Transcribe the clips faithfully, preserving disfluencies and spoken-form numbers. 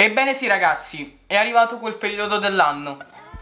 Ebbene sì ragazzi, è arrivato quel periodo dell'anno.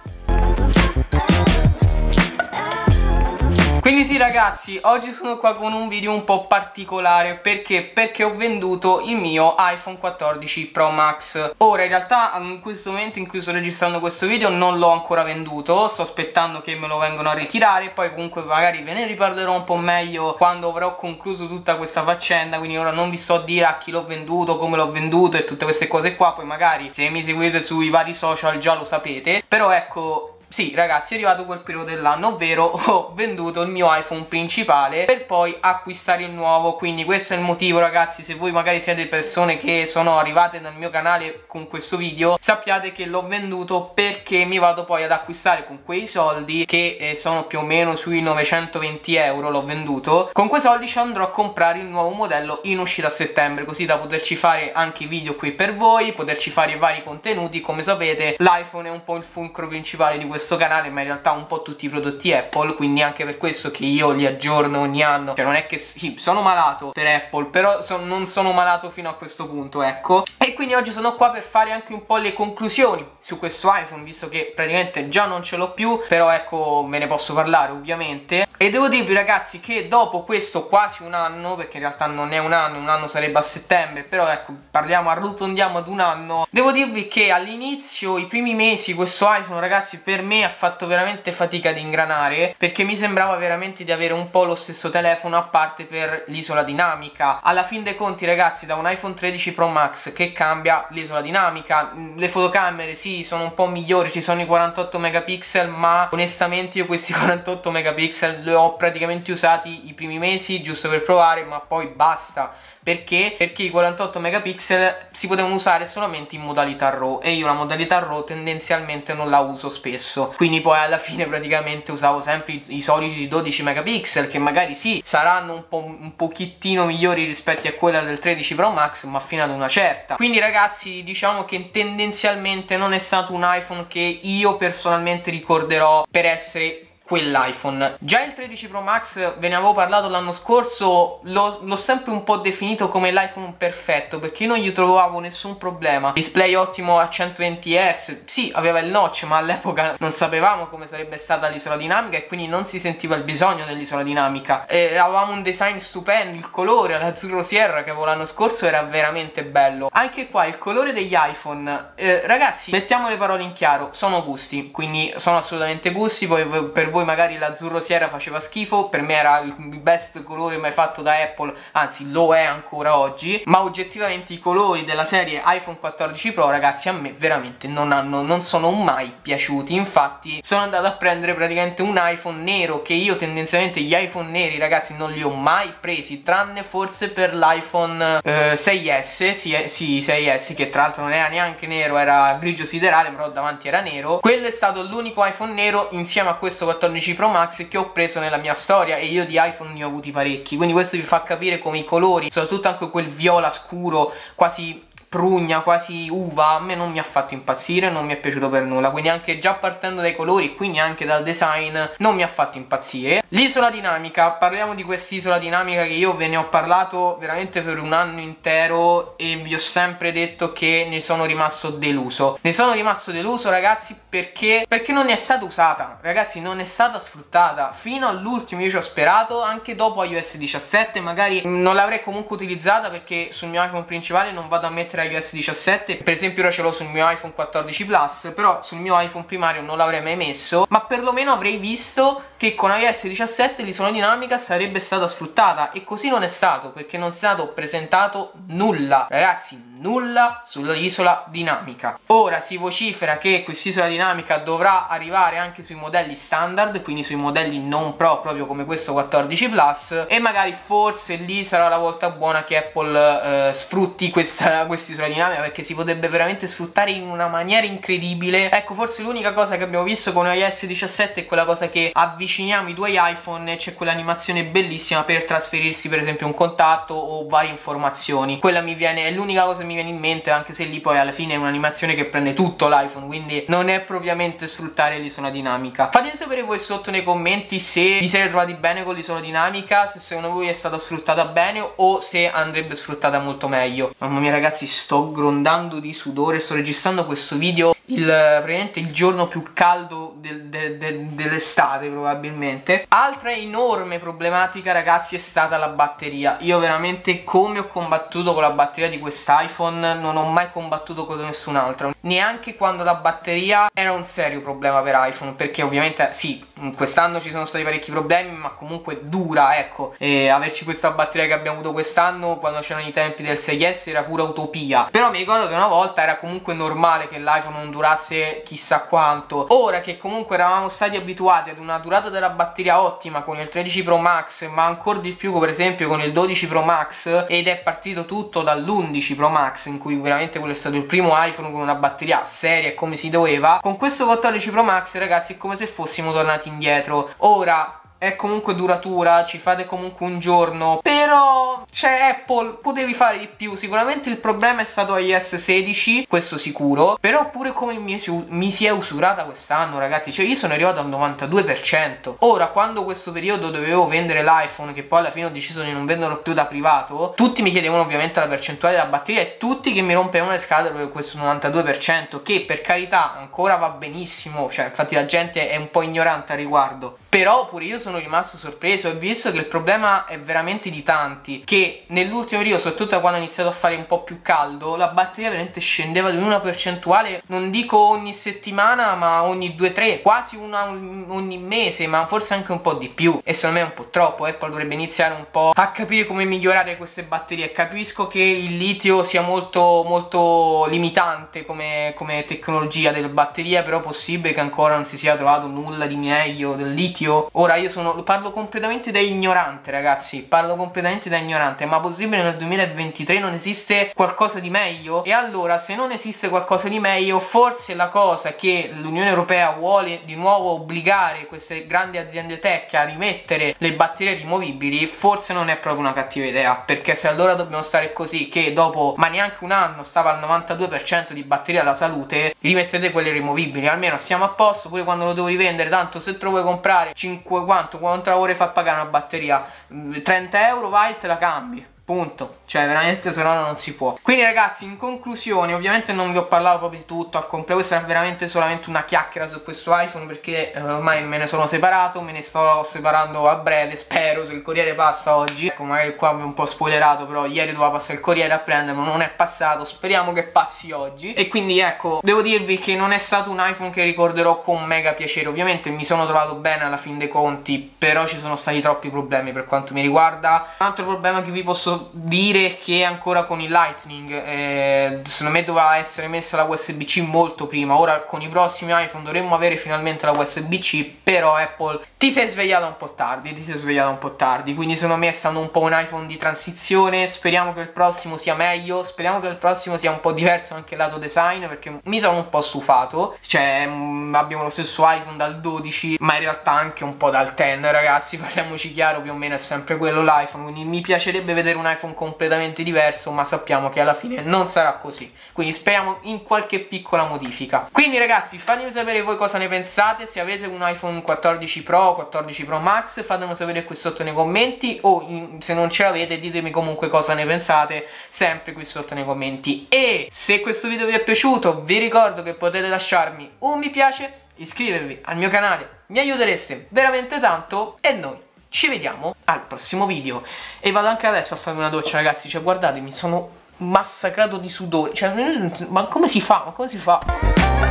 Quindi sì ragazzi, oggi sono qua con un video un po' particolare. Perché? Perché ho venduto il mio iPhone quattordici Pro Max. Ora in realtà in questo momento in cui sto registrando questo video non l'ho ancora venduto. Sto aspettando che me lo vengano a ritirare. Poi comunque magari ve ne riparlerò un po' meglio quando avrò concluso tutta questa faccenda. Quindi ora non vi sto a dire a chi l'ho venduto, come l'ho venduto e tutte queste cose qua. Poi magari se mi seguite sui vari social già lo sapete. Però ecco, sì ragazzi, è arrivato quel periodo dell'anno, ovvero ho venduto il mio iPhone principale per poi acquistare il nuovo. Quindi questo è il motivo ragazzi. Se voi magari siete persone che sono arrivate nel mio canale con questo video, sappiate che l'ho venduto perché mi vado poi ad acquistare con quei soldi, che eh, sono più o meno sui novecentoventi euro, l'ho venduto. Con quei soldi ci andrò a comprare il nuovo modello in uscita a settembre, così da poterci fare anche video qui per voi, poterci fare vari contenuti. Come sapete l'iPhone è un po' il fulcro principale di questo questo canale, ma in realtà un po' tutti i prodotti Apple, quindi anche per questo che io li aggiorno ogni anno. Cioè non è che sì, sono malato per Apple, però son, non sono malato fino a questo punto, ecco. E quindi oggi sono qua per fare anche un po' le conclusioni su questo iPhone, visto che praticamente già non ce l'ho più, però ecco ve ne posso parlare ovviamente. E devo dirvi ragazzi che dopo questo quasi un anno, perché in realtà non è un anno, un anno sarebbe a settembre, però ecco parliamo, arrotondiamo ad un anno. Devo dirvi che all'inizio, i primi mesi, questo iPhone ragazzi per me me ha fatto veramente fatica ad ingranare, perché mi sembrava veramente di avere un po' lo stesso telefono, a parte per l'isola dinamica. Alla fin dei conti ragazzi, da un iPhone tredici Pro Max che cambia l'isola dinamica, le fotocamere sì sono un po' migliori, ci sono i quarantotto megapixel, ma onestamente io questi quarantotto megapixel li ho praticamente usati i primi mesi giusto per provare, ma poi basta. Perché? Perché i quarantotto megapixel si potevano usare solamente in modalità RAW e io la modalità RAW tendenzialmente non la uso spesso. Quindi poi alla fine praticamente usavo sempre i, i soliti dodici megapixel, che magari sì saranno un po' un pochettino migliori rispetto a quella del tredici Pro Max, ma fino ad una certa. Quindi ragazzi diciamo che tendenzialmente non è stato un iPhone che io personalmente ricorderò per essere quell'iPhone. Già il tredici Pro Max, ve ne avevo parlato l'anno scorso, l'ho sempre un po' definito come l'iPhone perfetto, perché io non gli trovavo nessun problema. Display ottimo a centoventi hertz, sì aveva il notch, ma all'epoca non sapevamo come sarebbe stata l'isola dinamica e quindi non si sentiva il bisogno dell'isola dinamica. E avevamo un design stupendo, il colore, l'azzurro Sierra che avevo l'anno scorso era veramente bello. Anche qua il colore degli iPhone, eh, ragazzi mettiamo le parole in chiaro, sono gusti, quindi sono assolutamente gusti. Poi per voi magari l'azzurro Sierra faceva schifo, per me era il best colore mai fatto da Apple, anzi lo è ancora oggi, ma oggettivamente i colori della serie iPhone quattordici Pro ragazzi a me veramente non hanno, non sono mai piaciuti. Infatti sono andato a prendere praticamente un iPhone nero, che io tendenzialmente gli iPhone neri ragazzi non li ho mai presi, tranne forse per l'iPhone eh, sei S, sì, eh, sì sei S, che tra l'altro non era neanche nero, era grigio siderale, però davanti era nero. Quello è stato l'unico iPhone nero insieme a questo quattordici Pro Max che ho preso nella mia storia, e io di iPhone ne ho avuti parecchi, quindi questo vi fa capire come i colori, soprattutto anche quel viola scuro quasi prugna, quasi uva, a me non mi ha fatto impazzire, non mi è piaciuto per nulla. Quindi anche già partendo dai colori, quindi anche dal design, non mi ha fatto impazzire. L'isola dinamica, parliamo di quest'isola dinamica che io ve ne ho parlato veramente per un anno intero e vi ho sempre detto che ne sono rimasto deluso. Ne sono rimasto deluso ragazzi perché perché non è stata usata, ragazzi non è stata sfruttata fino all'ultimo. Io ci ho sperato, anche dopo iOS diciassette magari non l'avrei comunque utilizzata, perché sul mio iPhone principale non vado a mettere iOS diciassette, per esempio ora ce l'ho sul mio iPhone quattordici Plus, però sul mio iPhone primario non l'avrei mai messo, ma perlomeno avrei visto che con iOS diciassette l'isola dinamica sarebbe stata sfruttata, e così non è stato, perché non è stato presentato nulla, ragazzi, nulla sull'isola dinamica. Ora si vocifera che quest'isola dinamica dovrà arrivare anche sui modelli standard, quindi sui modelli non Pro, proprio come questo quattordici Plus, e magari forse lì sarà la volta buona che Apple eh, sfrutti questa quest'isola dinamica, perché si potrebbe veramente sfruttare in una maniera incredibile. Ecco, forse l'unica cosa che abbiamo visto con iOS diciassette è quella cosa che avviciniamo i due iPhone e c'è quell'animazione bellissima per trasferirsi per esempio un contatto o varie informazioni. Quella mi viene, è l'unica cosa che mi viene in mente, anche se lì poi alla fine è un'animazione che prende tutto l'iPhone, quindi non è propriamente sfruttare l'isola dinamica. Fatemi sapere voi sotto nei commenti se vi siete trovati bene con l'isola dinamica, se secondo voi è stata sfruttata bene o se andrebbe sfruttata molto meglio. Mamma mia ragazzi, sto grondando di sudore, sto registrando questo video il, praticamente il giorno più caldo del, de, de, dell'estate probabilmente. Altra enorme problematica, ragazzi, è stata la batteria. Io veramente, come ho combattuto con la batteria di quest'iPhone, non ho mai combattuto con nessun altro, neanche quando la batteria era un serio problema per iPhone, perché ovviamente sì, quest'anno ci sono stati parecchi problemi, ma comunque dura, ecco, e averci questa batteria che abbiamo avuto quest'anno quando c'erano i tempi del sei S era pura utopia. Però mi ricordo che una volta era comunque normale che l'iPhone non durasse chissà quanto. Ora che comunque eravamo stati abituati ad una durata della batteria ottima con il tredici Pro Max, ma ancora di più per esempio con il dodici Pro Max, ed è partito tutto dall'undici Pro Max, in cui veramente quello è stato il primo iPhone con una batteria seria e come si doveva, con questo quattordici Pro Max, ragazzi, è come se fossimo tornati indietro. Ora è comunque duratura, ci fate comunque un giorno, però c'è Apple, potevi fare di più. Sicuramente il problema è stato iOS sedici, questo sicuro, però pure come mi, mi si è usurata quest'anno, ragazzi, cioè io sono arrivato al novantadue per cento. Ora, quando questo periodo dovevo vendere l'iPhone, che poi alla fine ho deciso di non venderlo più da privato, tutti mi chiedevano ovviamente la percentuale della batteria e tutti che mi rompevano le scatole per questo novantadue per cento, che per carità ancora va benissimo, cioè infatti la gente è un po' ignorante al riguardo, però pure io sono sono rimasto sorpreso e visto che il problema è veramente di tanti, che nell'ultimo periodo, soprattutto quando ha iniziato a fare un po' più caldo, la batteria veramente scendeva di una percentuale, non dico ogni settimana, ma ogni due tre, quasi una ogni mese, ma forse anche un po' di più, e secondo me è un po' troppo. Apple dovrebbe iniziare un po' a capire come migliorare queste batterie. Capisco che il litio sia molto molto limitante come, come tecnologia delle batterie, però è possibile che ancora non si sia trovato nulla di meglio del litio. Ora io sono Sono, parlo completamente da ignorante, ragazzi, parlo completamente da ignorante, ma possibile nel duemilaventitré non esiste qualcosa di meglio? E allora, se non esiste qualcosa di meglio, forse la cosa che l'Unione Europea vuole di nuovo obbligare queste grandi aziende tech a rimettere le batterie rimovibili, forse non è proprio una cattiva idea, perché se allora dobbiamo stare così, che dopo ma neanche un anno stava al novantadue per cento di batteria alla salute, rimettete quelle rimovibili, almeno siamo a posto. Pure quando lo devo rivendere, tanto se te lo vuoi comprare cinque, quanto quanto ore fa pagare una batteria? trenta euro, vai e te la cambi, punto. Cioè veramente, se no non si può. Quindi ragazzi, in conclusione, ovviamente non vi ho parlato proprio di tutto al completo, questa è veramente solamente una chiacchiera su questo iPhone, perché eh, ormai me ne sono separato, me ne sto separando a breve, spero, se il corriere passa oggi. Ecco, magari qua vi ho un po' spoilerato, però ieri doveva passare il corriere a prenderlo, non è passato, speriamo che passi oggi. E quindi ecco, devo dirvi che non è stato un iPhone che ricorderò con mega piacere. Ovviamente mi sono trovato bene alla fin dei conti, però ci sono stati troppi problemi per quanto mi riguarda. Un altro problema che vi posso dire che ancora con il Lightning, eh, secondo me doveva essere messa la U S B C molto prima. Ora con i prossimi iPhone dovremmo avere finalmente la U S B C, però Apple ti sei svegliata un po' tardi, ti sei svegliata un po' tardi, quindi secondo me è stato un po' un iPhone di transizione. Speriamo che il prossimo sia meglio, speriamo che il prossimo sia un po' diverso anche lato design, perché mi sono un po' stufato. Cioè mh, abbiamo lo stesso iPhone dal dodici, ma in realtà anche un po' dal dieci, ragazzi, parliamoci chiaro, più o meno è sempre quello l'iPhone, quindi mi piacerebbe vedere un iPhone completamente diverso, ma sappiamo che alla fine non sarà così, quindi speriamo in qualche piccola modifica. Quindi ragazzi, fatemi sapere voi cosa ne pensate. Se avete un iPhone quattordici Pro, quattordici Pro Max, fatemelo sapere qui sotto nei commenti, o in, se non ce l'avete ditemi comunque cosa ne pensate sempre qui sotto nei commenti. E se questo video vi è piaciuto, vi ricordo che potete lasciarmi un mi piace, iscrivervi al mio canale, mi aiutereste veramente tanto, e noi ci vediamo al prossimo video. E vado anche adesso a farmi una doccia, ragazzi, cioè guardate, mi sono massacrato di sudore, cioè ma come si fa? Ma come si fa?